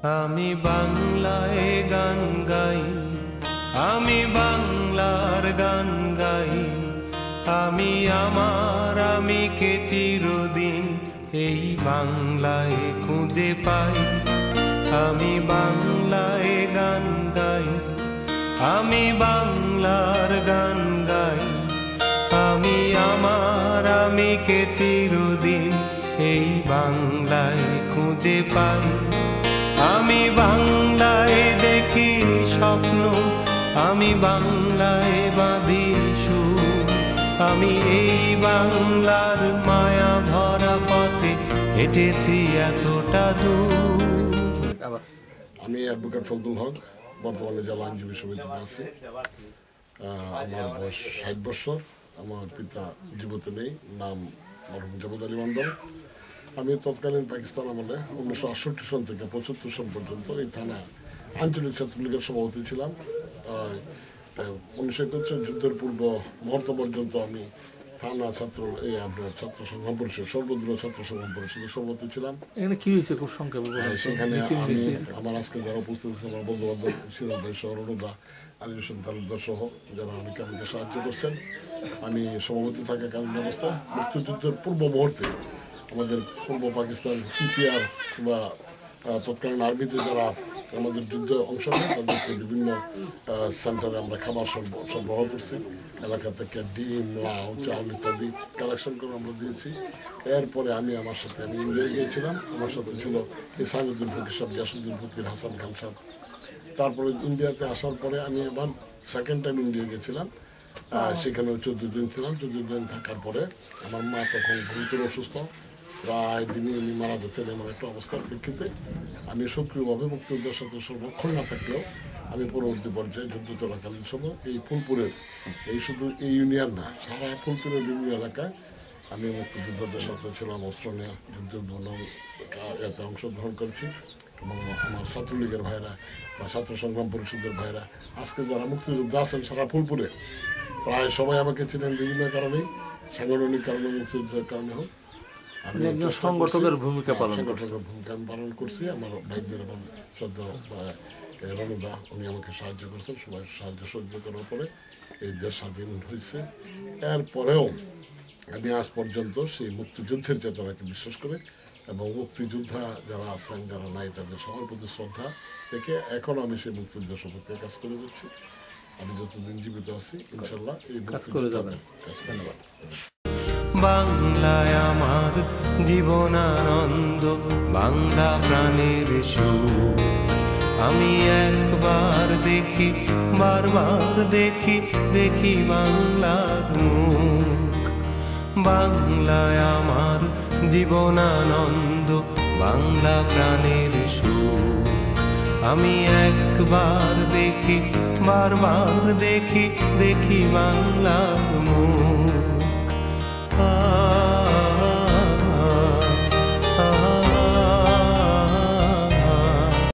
আমি বাংলায় গান গাই, আমি বাংলার গান গাই, আমি আমার আমিকে চিরদিন এই বাংলায় খুঁজে পাই। আমি বাংলায় গান গাই, আমি বাংলার গান গাই, আমি আমার আমিকে চিরদিন এই বাংলায় খুঁজে পাই। আমি বাংলায় দেখি স্বপ্ন, আমি বাংলায় বাঁধি সুর, আমি এই বাংলার মায়া ভরা পথে হেঁটেছি এতটা দূর। আমি অ্যাডভোকেট ফজলুল হক, বর্তমানে জেলা আইনজীবী সমিতিতে আছি। আমার বয়স 60 বছর। আমার পিতা জীবিত নেই, নাম মরহুম জাবেদ আলী মন্ডল। আমি তৎকালীন পাকিস্তান আমলে 1968 সন থেকে 75 সন পর্যন্ত এই থানা আঞ্চলিক ছাত্রলীগের সভাপতি ছিলাম। 1971 যুদ্ধের পূর্ব মুহূর্ত পর্যন্ত আমি থানা ছাত্র সংগ্রাম পরিষদ, সর্বদলীয় ছাত্র সংগ্রাম পরিষদের সভাপতি ছিলাম। এখানে কি হয়েছে খুব সংক্ষেপে? সেখানে আমি আমার আজকে যারা উপস্থিত আছে, আমার বন্ধু বান্ধব সিরাজ ভাই সহ, রণদা, আলী হোসেন তালুকদার সহ, যারা অনেকে আমাকে সাহায্য করছেন। আমি সভাপতি থাকাকালীন অবস্থায় মুক্তিযুদ্ধের পূর্ব মুহূর্তে আমাদের পূর্ব পাকিস্তান পিপিআর বা তৎকালীন আর্মিতে যারা আমাদের যুদ্ধে অংশ নেয় তাদেরকে বিভিন্ন সেন্টারে আমরা খাবার সরবরাহ করছি। এলাকা থেকে ডিম, লাউ, চাউল ইত্যাদি কালেকশন করে আমরা দিয়েছি। এরপরে আমি ইন্ডিয়া গিয়েছিলাম। আমার সাথে ছিল ইসানুদ্দিন ফকির সাহেব, গিয়াসুদ্দিন ফকির, হাসান খান সাহেব। তারপরে ইন্ডিয়াতে আসার পরে আমি আবার সেকেন্ড টাইম ইন্ডিয়া গেছিলাম। সেখানে 14 দিন ছিলাম। 14 দিন থাকার পরে আমার মা তখন গুরুতর অসুস্থ, প্রায় দিনে উনি মারা যেতেন। এমন একটা অবস্থার প্রেক্ষিতে আমি সক্রিয়ভাবে মুক্তিযুদ্ধের সাথে সংরক্ষণ না থাকলেও আমি পরবর্তী পর্যায়ে যুদ্ধ চলাকালীন সময় এই ফুলপুরের, শুধু এই ইউনিয়ন না, সারা ফুলপুরের বিভিন্ন এলাকায় আমি মুক্তিযোদ্ধাদের সাথে ছিলাম। অস্ত্র নেওয়া যুদ্ধে অংশগ্রহণ করেছি এবং আমার ছাত্রলীগের ভাইরা বা ছাত্র সংগ্রাম পরিষদের ভাইরা আজকে যারা মুক্তিযোদ্ধা আছেন সারা ফুলপুরে, প্রায় সবাই আমাকে চিনেন বিভিন্ন কারণেই, সাংগঠনিক কারণে, মুক্তিযুদ্ধের কারণে হোক। আমি সংগঠকের ভূমিকা আমি পালন করছি। আমার ভাইদের এবং শ্রদ্ধা রণদা, উনি আমাকে সাহায্য করছেন। সবাই সাহায্য সহযোগিতা করার পরে এই দেশ স্বাধীন হয়েছে। এরপরেও আমি আজ পর্যন্ত সেই মুক্তিযুদ্ধের চেতনাকে বিশ্বাস করে এবং মুক্তিযোদ্ধা যারা আছেন, যারা নাই, তাদের সবার প্রতি শ্রদ্ধা থেকে এখন আমি সেই মুক্তিযুদ্ধের সপক্ষে কাজ করে যাচ্ছি। আমি যতদিন জীবিত আছি ইনশাল্লাহ এই কাজ করে যাবেন। ধন্যবাদ। বাংলায় আমার জীবনানন্দ, বাংলা প্রাণের সুর। আমি একবার দেখি, বারবার দেখি, দেখি বাংলার মুখ। বাংলায় আমার জীবনানন্দ, বাংলা প্রাণের সুর। আমি একবার দেখি, বারবার দেখি, দেখি বাংলার মুখ।